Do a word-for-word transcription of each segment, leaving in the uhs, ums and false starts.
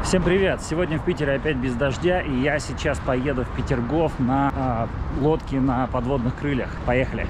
Всем привет! Сегодня в Питере опять без дождя, и я сейчас поеду в Петергоф на э, лодке на подводных крыльях. Поехали!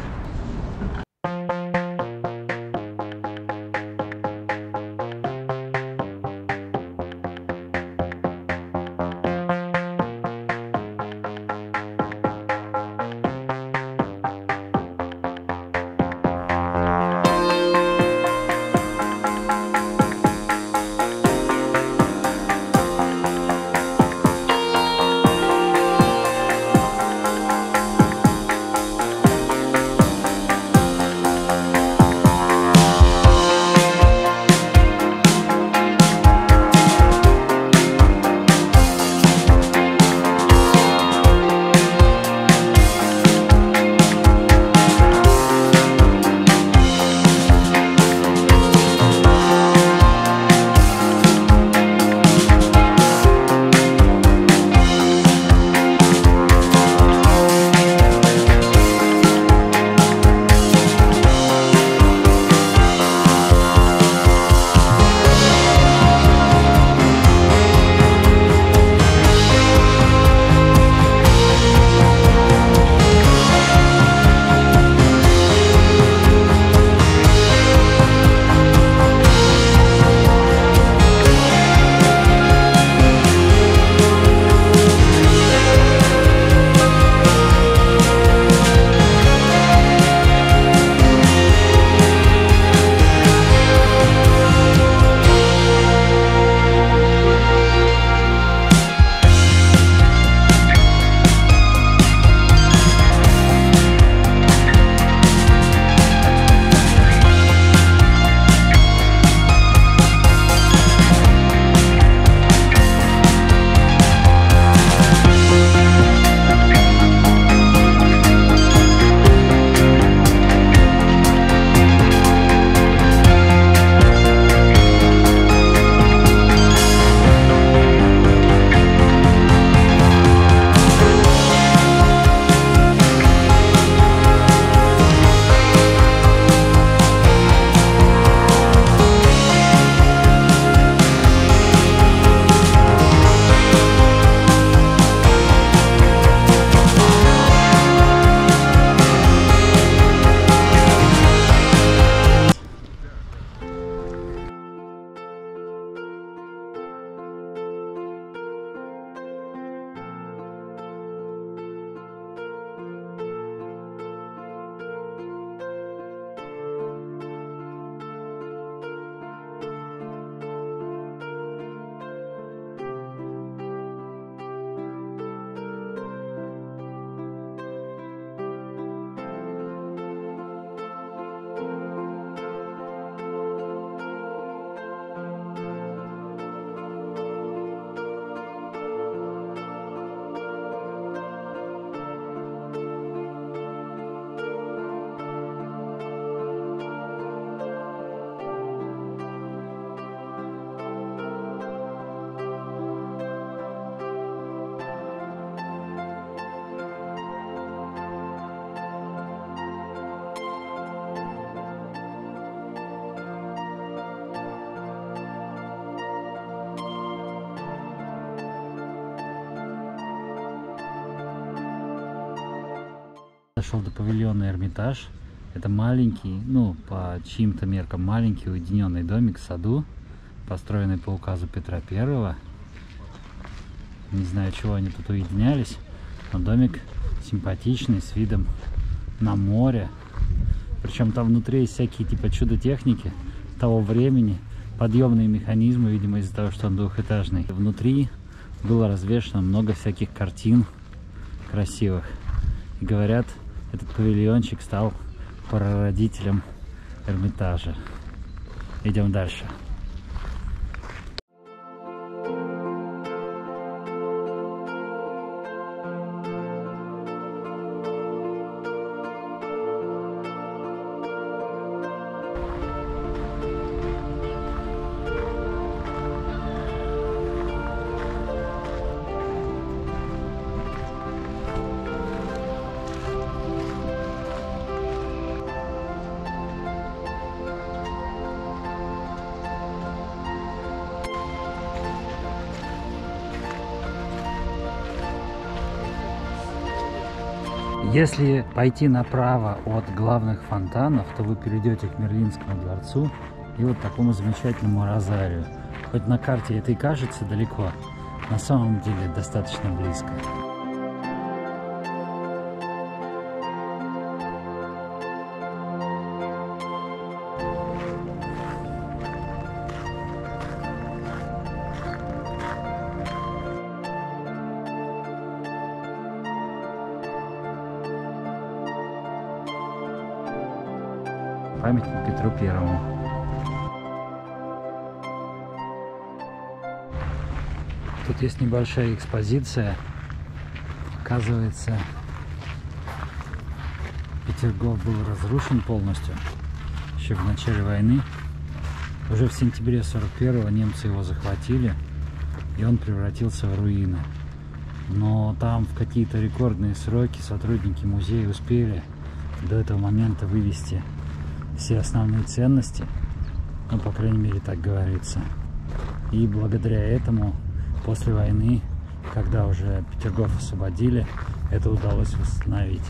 Дошел до павильона Эрмитаж. Это маленький, ну, по чьим-то меркам, маленький уединенный домик в саду, построенный по указу Петра Первого. Не знаю, чего они тут уединялись, но домик симпатичный, с видом на море. Причем там внутри есть всякие типа чудо-техники того времени, подъемные механизмы, видимо, из-за того, что он двухэтажный. Внутри было развешено много всяких картин красивых. И говорят, этот павильончик стал прародителем Эрмитажа. Идем дальше. Если пойти направо от главных фонтанов, то вы перейдете к Мерлинскому дворцу и вот такому замечательному розарию. Хоть на карте это и кажется далеко, на самом деле достаточно близко. Памятник Петру Первому. Тут есть небольшая экспозиция. Оказывается, Петергоф был разрушен полностью еще в начале войны. Уже в сентябре сорок первого немцы его захватили, и он превратился в руины. Но там в какие-то рекордные сроки сотрудники музея успели до этого момента вывести все основные ценности, ну, по крайней мере, так говорится. И благодаря этому после войны, когда уже Петергоф освободили, это удалось восстановить.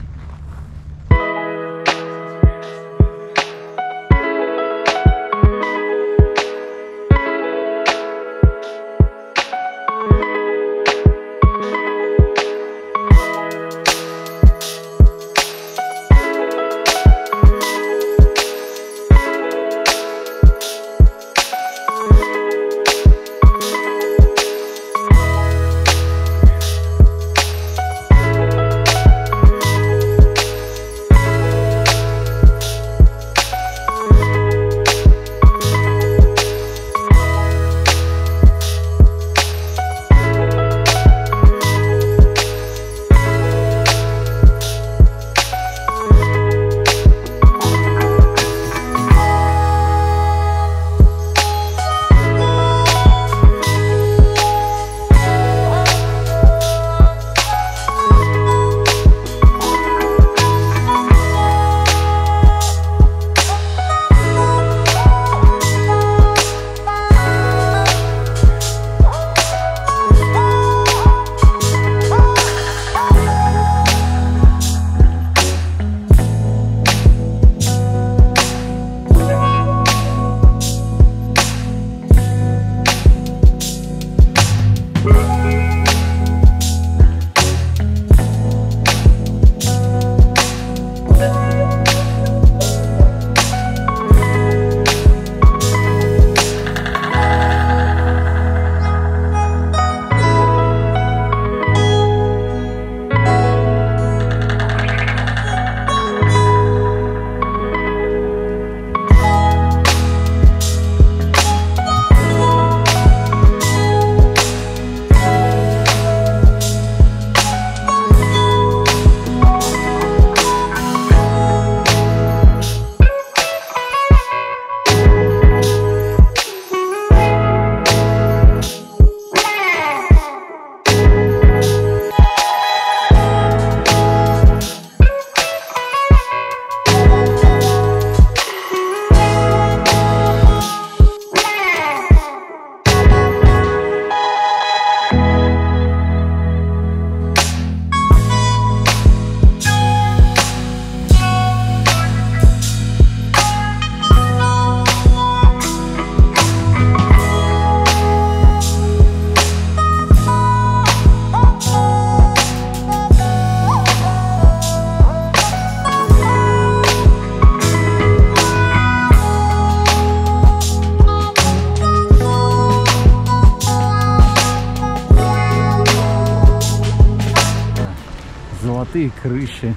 Золотые крыши,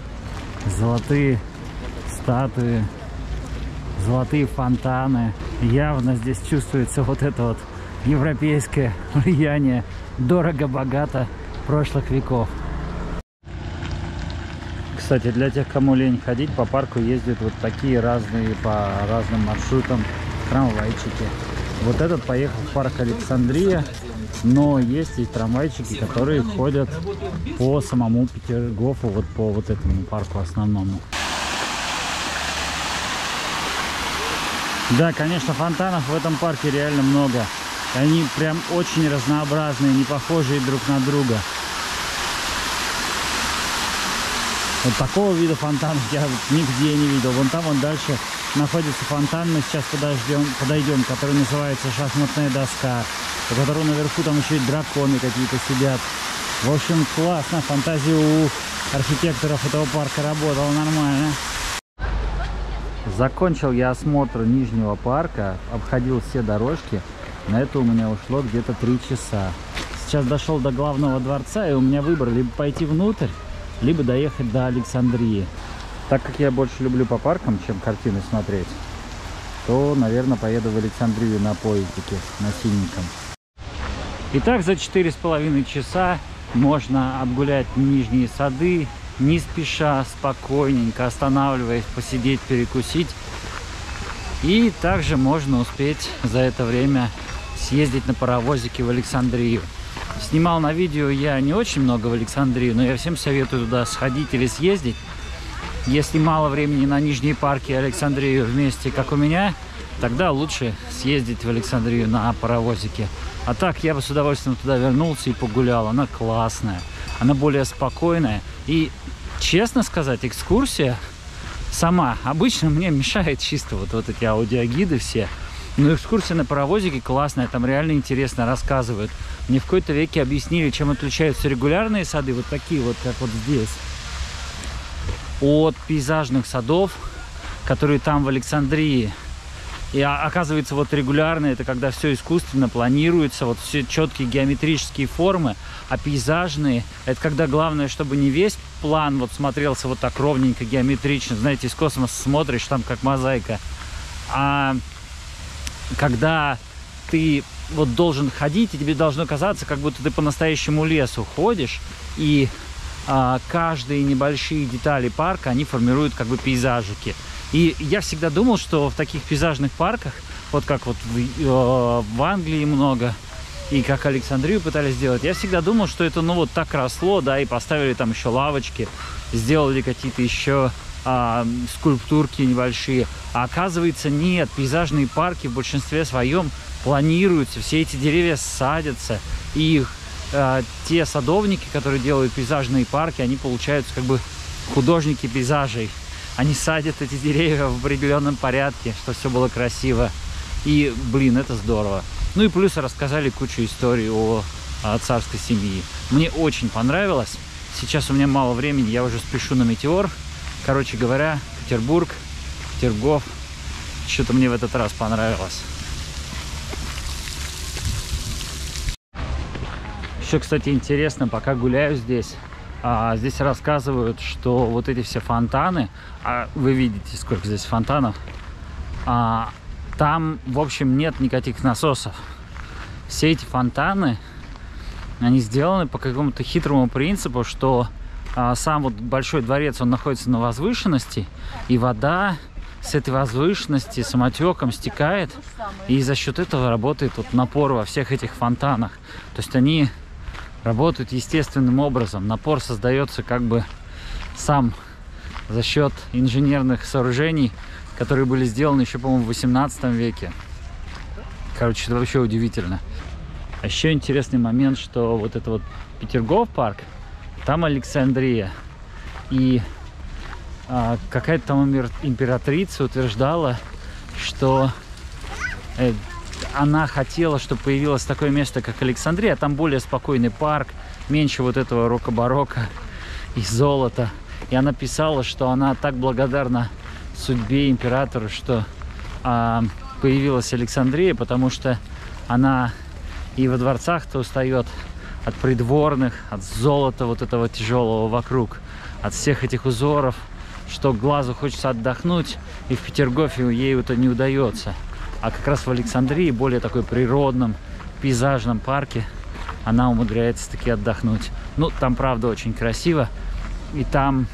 золотые статуи, золотые фонтаны. Явно здесь чувствуется вот это вот европейское влияние, дорого-богато прошлых веков. Кстати, для тех, кому лень ходить, по парку ездят вот такие разные, по разным маршрутам трамвайчики. Вот этот поехал в парк Александрия, но есть и трамвайчики, которые ходят по самому Петергофу, вот по вот этому парку основному. Да, конечно, фонтанов в этом парке реально много. Они прям очень разнообразные, не похожие друг на друга. Вот такого вида фонтанов я нигде не видел. Вон там, вон дальше находится фонтан. Мы сейчас подождем, подойдем, который называется шахматная доска, у которого наверху там еще и драконы какие-то сидят. В общем, классно. Фантазия у архитекторов этого парка работала нормально. Закончил я осмотр Нижнего парка, обходил все дорожки. На это у меня ушло где-то три часа. Сейчас дошел до главного дворца, и у меня выбор: либо пойти внутрь, либо доехать до Александрии. Так как я больше люблю по паркам, чем картины смотреть, то, наверное, поеду в Александрию на поездике, на синеньком. Итак, за четыре с половиной часа можно обгулять Нижние сады, не спеша, спокойненько, останавливаясь, посидеть, перекусить. И также можно успеть за это время съездить на паровозике в Александрию. Снимал на видео я не очень много в Александрию, но я всем советую туда сходить или съездить. Если мало времени на Нижние парки и Александрию вместе, как у меня, тогда лучше съездить в Александрию на паровозике. А так я бы с удовольствием туда вернулся и погулял. Она классная, она более спокойная. И, честно сказать, экскурсия сама обычно мне мешает чисто вот, вот эти аудиогиды все. Но экскурсия на паровозике классная, там реально интересно рассказывают. Мне в какой-то веке объяснили, чем отличаются регулярные сады, вот такие вот, как вот здесь, от пейзажных садов, которые там в Александрии. И оказывается, вот регулярные — это когда все искусственно планируется, вот все четкие геометрические формы, а пейзажные — это когда главное, чтобы не весь план вот смотрелся вот так ровненько, геометрично, знаете, из космоса смотришь, там как мозаика, а когда ты вот должен ходить, и тебе должно казаться, как будто ты по настоящему лесу ходишь, и а, каждые небольшие детали парка, они формируют как бы пейзажики. И я всегда думал, что в таких пейзажных парках, вот как вот в, э, в Англии много, и как Александрию пытались сделать, я всегда думал, что это ну вот так росло, да, и поставили там еще лавочки, сделали какие-то еще а, скульптурки небольшие. А оказывается, нет, пейзажные парки в большинстве своем планируются, все эти деревья садятся, и а, те садовники, которые делают пейзажные парки, они получаются как бы художники пейзажей. Они садят эти деревья в определенном порядке, чтобы все было красиво. И, блин, это здорово. Ну и плюс рассказали кучу историй о, о царской семьи. Мне очень понравилось. Сейчас у меня мало времени, я уже спешу на Метеор. Короче говоря, Петербург, Петергоф. Что-то мне в этот раз понравилось. Еще, кстати, интересно, пока гуляю здесь, а, здесь рассказывают, что вот эти все фонтаны, а вы видите, сколько здесь фонтанов, а, там, в общем, нет никаких насосов. Все эти фонтаны, они сделаны по какому-то хитрому принципу, что а, сам вот Большой дворец, он находится на возвышенности, и вода с этой возвышенности самотеком стекает, и за счет этого работает вот напор во всех этих фонтанах. То есть они работают естественным образом. Напор создается как бы сам за счет инженерных сооружений, которые были сделаны еще, по-моему, в восемнадцатом веке. Короче, это вообще удивительно. А еще интересный момент, что вот это вот Петергоф парк, там Александрия. И а, какая-то там императрица утверждала, что э, она хотела, чтобы появилось такое место, как Александрия. Там более спокойный парк, меньше вот этого рока-барока и золота. И она писала, что она так благодарна судьбе императору, что а, появилась Александрия, потому что она и во дворцах-то устает от придворных, от золота вот этого тяжелого вокруг, от всех этих узоров, что глазу хочется отдохнуть, и в Петергофе ей это не удается. А как раз в Александрии, более такой природном, пейзажном парке, она умудряется таки отдохнуть. Ну, там, правда, очень красиво. И там,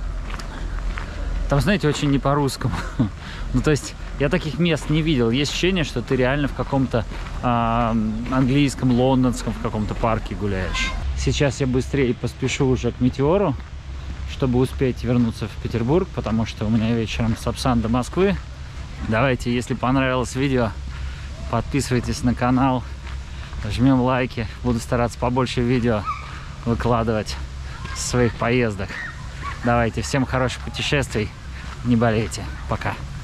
там, знаете, очень не по-русскому. Ну, то есть, я таких мест не видел. Есть ощущение, что ты реально в каком-то э, английском, лондонском, в каком-то парке гуляешь. Сейчас я быстрее поспешу уже к Метеору, чтобы успеть вернуться в Петербург, потому что у меня вечером Сапсан до Москвы. Давайте, если понравилось видео, подписывайтесь на канал, жмем лайки. Буду стараться побольше видео выкладывать с своих поездок. Давайте, всем хороших путешествий. Не болейте. Пока.